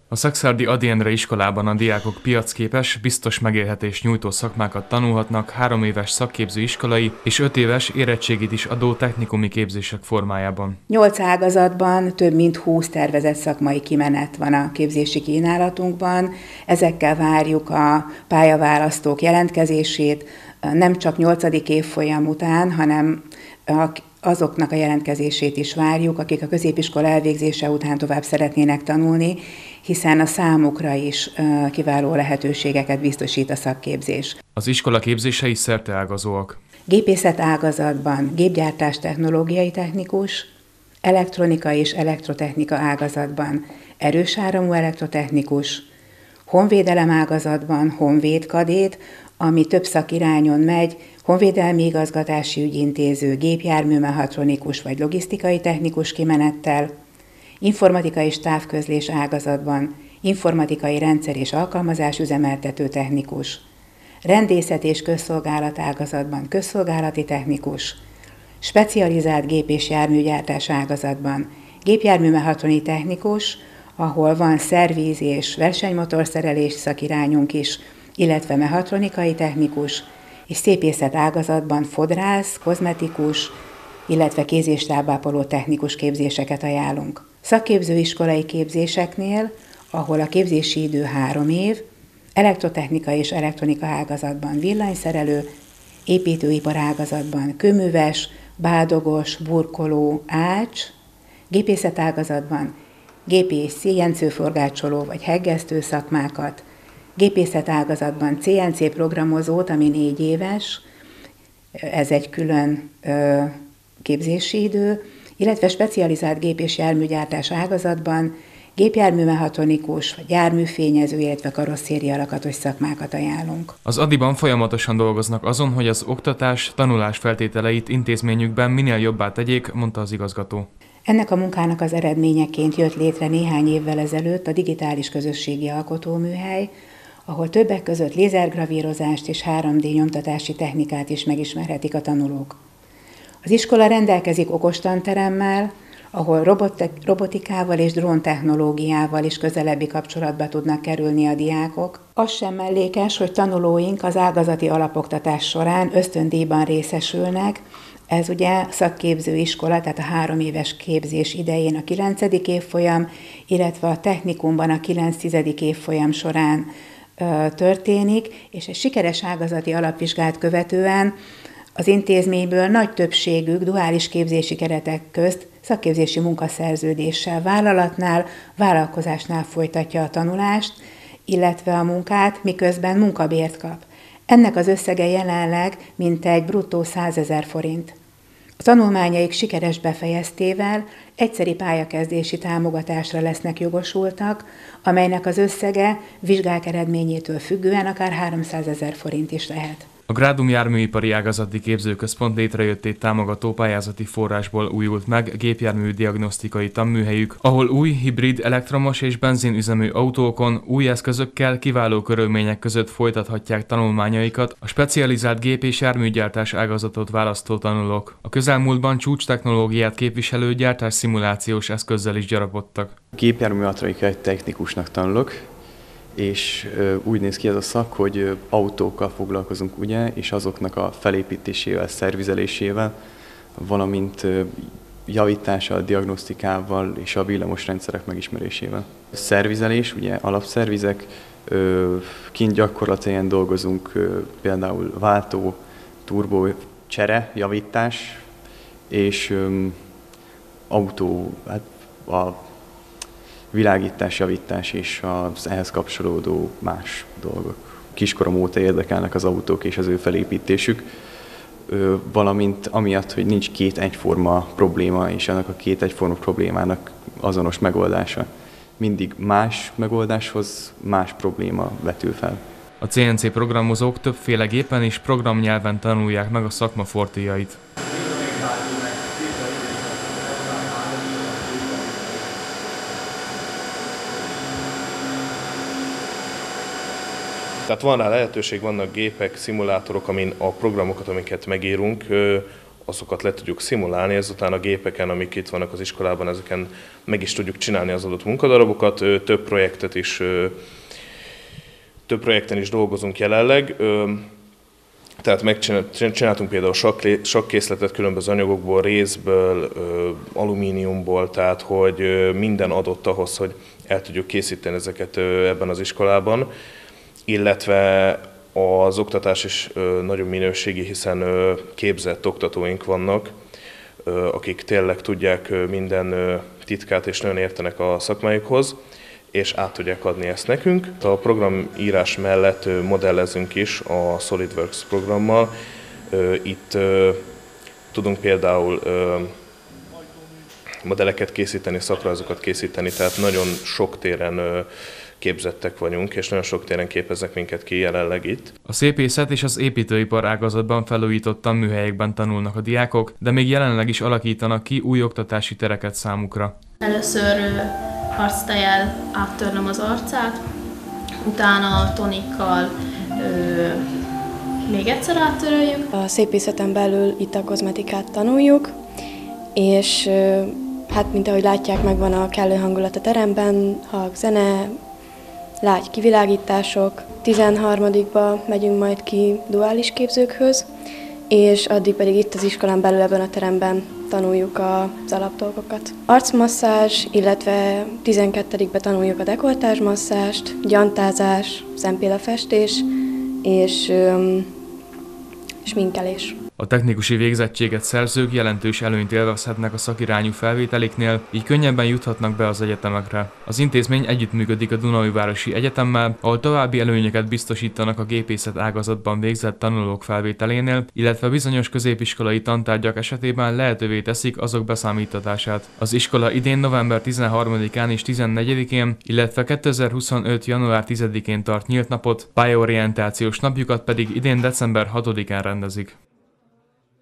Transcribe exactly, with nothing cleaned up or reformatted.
A Szakszárdi Ady Endre iskolában a diákok piacképes, biztos megélhetést nyújtó szakmákat tanulhatnak három éves szakképző iskolai és öt éves érettségit is adó technikumi képzések formájában. Nyolc ágazatban több mint húsz tervezett szakmai kimenet van a képzési kínálatunkban. Ezekkel várjuk a pályaválasztók jelentkezését, nem csak nyolcadik évfolyam után, hanem azoknak a jelentkezését is várjuk, akik a középiskola elvégzése után tovább szeretnének tanulni, hiszen a számukra is kiváló lehetőségeket biztosít a szakképzés. Az iskola képzései szerteágazóak. Gépészet ágazatban gépgyártás technológiai technikus, elektronika és elektrotechnika ágazatban erős áramú elektrotechnikus, honvédelem ágazatban honvédkadét, ami több szakirányon megy, honvédelmi igazgatási ügyintéző, gépjárműmechatronikus vagy logisztikai technikus kimenettel, informatikai és távközlés ágazatban informatikai rendszer és alkalmazás üzemeltető technikus, rendészet és közszolgálat ágazatban közszolgálati technikus, specializált gép- és járműgyártás ágazatban gépjárműmechatroni technikus, ahol van szervíz és versenymotorszerelés szakirányunk is, illetve mechatronikai technikus, és szépészet ágazatban fodrász, kozmetikus, illetve kéz- és lábápoló technikus képzéseket ajánlunk. Szakképzőiskolai képzéseknél, ahol a képzési idő három év, elektrotechnika és elektronika ágazatban villanyszerelő, építőipar ágazatban kőműves, bádogos, burkoló, ács, gépészet ágazatban gépész, cé en cé-forgácsoló vagy heggesztő szakmákat, gépészet ágazatban cé en cé programozót, ami négy éves, ez egy külön ö, képzési idő, illetve specializált gép- és járműgyártás ágazatban gépjárműmechatronikus, vagy járműfényező, illetve karosszéria lakatos szakmákat ajánlunk. Az Adiban folyamatosan dolgoznak azon, hogy az oktatás, tanulás feltételeit intézményükben minél jobbá tegyék, mondta az igazgató. Ennek a munkának az eredményeként jött létre néhány évvel ezelőtt a digitális közösségi alkotóműhely, ahol többek között lézergravírozást és három dé nyomtatási technikát is megismerhetik a tanulók. Az iskola rendelkezik okostanteremmel, ahol robotek, robotikával és dróntechnológiával is közelebbi kapcsolatba tudnak kerülni a diákok. Az sem mellékes, hogy tanulóink az ágazati alapoktatás során ösztöndíjban részesülnek. Ez ugye szakképző iskola, tehát a három éves képzés idején a kilencedik évfolyam, illetve a technikumban a kilenc-tizedik évfolyam során ö, történik, és egy sikeres ágazati alapvizsgát követően az intézményből nagy többségük duális képzési keretek közt szakképzési munkaszerződéssel vállalatnál, vállalkozásnál folytatja a tanulást, illetve a munkát, miközben munkabért kap. Ennek az összege jelenleg mintegy bruttó százezer forint. A tanulmányaik sikeres befejeztével egyszeri pályakezdési támogatásra lesznek jogosultak, amelynek az összege vizsgák eredményétől függően akár háromszázezer forint is lehet. A Grádum járműipari ágazati képzőközpont létrejöttét támogató pályázati forrásból újult meg gépjármű diagnosztikai tanműhelyük, ahol új, hibrid, elektromos és benzinüzemű autókon új eszközökkel kiváló körülmények között folytathatják tanulmányaikat a specializált gép- és járműgyártás ágazatot választó tanulók. A közelmúltban csúcstechnológiát képviselő gyártásszimulációs eszközzel is gyarapodtak. Gépjárműmechatronikai technikusnak tanulok, és úgy néz ki ez a szak, hogy autókkal foglalkozunk, ugye, és azoknak a felépítésével, szervizelésével, valamint javítással, diagnosztikával és a villamosrendszerek megismerésével. Szervizelés, ugye alapszervizek, kint gyakorlatilag dolgozunk, például váltó, turbó, csere, javítás, és autó, hát a világítás, javítás és az ehhez kapcsolódó más dolgok. Kiskorom óta érdekelnek az autók és az ő felépítésük, valamint amiatt, hogy nincs két egyforma probléma, és ennek a két egyforma problémának azonos megoldása. Mindig más megoldáshoz más probléma vetül fel. A cé en cé programozók többféle gépen és programnyelven tanulják meg a szakma fortéjait. Tehát van rá lehetőség, vannak gépek, szimulátorok, amin a programokat, amiket megírunk, azokat le tudjuk szimulálni, ezután a gépeken, amik itt vannak az iskolában, ezeken meg is tudjuk csinálni az adott munkadarabokat. Több projektet is, több projekten is dolgozunk jelenleg. Tehát megcsináltunk például sakkészletet különböző anyagokból, rézből, alumíniumból, tehát hogy minden adott ahhoz, hogy el tudjuk készíteni ezeket ebben az iskolában, illetve az oktatás is nagyon minőségi, hiszen képzett oktatóink vannak, akik tényleg tudják minden titkát és nagyon értenek a szakmájukhoz, és át tudják adni ezt nekünk. A programírás mellett modellezünk is a SolidWorks programmal. Itt tudunk például modelleket készíteni, szakrajzokat készíteni, tehát nagyon sok téren képzettek vagyunk, és nagyon sok téren képeznek minket ki jelenleg itt. A szépészet és az építőipar ágazatban felújított tanműhelyekben tanulnak a diákok, de még jelenleg is alakítanak ki új oktatási tereket számukra. Először harctejjel áttörlöm az arcát, utána tonikkal ö, még egyszer áttöröljük. A szépészeten belül itt a kozmetikát tanuljuk, és ö, hát mint ahogy látják, megvan a kellő hangulat a teremben, hang, zene, lágy kivilágítások. tizenharmadikba megyünk majd ki duális képzőkhöz, és addig pedig itt az iskolán belül ebben a teremben tanuljuk az alapdolgokat. Arcmasszázs, illetve tizenkettedikbe tanuljuk a dekoltázsmasszást, gyantázás, szempillafestés és öm, sminkelés. A technikusi végzettséget szerzők jelentős előnyt élvezhetnek a szakirányú felvételiknél, így könnyebben juthatnak be az egyetemekre. Az intézmény együttműködik a Dunaújvárosi Egyetemmel, ahol további előnyöket biztosítanak a gépészet ágazatban végzett tanulók felvételénél, illetve bizonyos középiskolai tantárgyak esetében lehetővé teszik azok beszámítatását. Az iskola idén november tizenharmadikán és tizennegyedikén, illetve kétezer-huszonöt január tizedikén tart nyílt napot, pályaorientációs napjukat pedig idén december hatodikán rendezik.